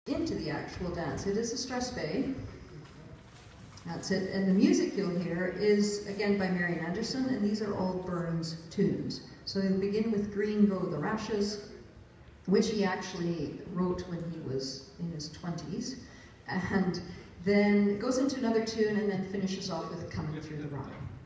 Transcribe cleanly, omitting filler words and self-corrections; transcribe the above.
into the actual dance. It is a strathspey. That's it. And the music you'll hear is, again, by Marian Anderson, and these are all Burns tunes. So he'll begin with Green Go the Rashes, which he actually wrote when he was in his 20s, and then goes into another tune and then finishes off with Coming Through the Rye.